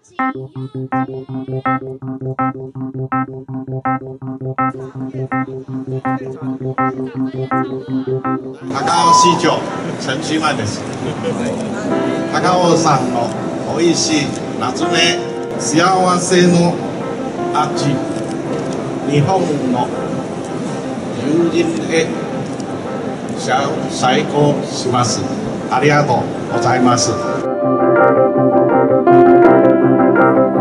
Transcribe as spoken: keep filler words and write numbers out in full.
高尾市長陳其邁です。高尾山の美味しい夏目幸せの味、日本の友人へ再興します。ありがとうございます。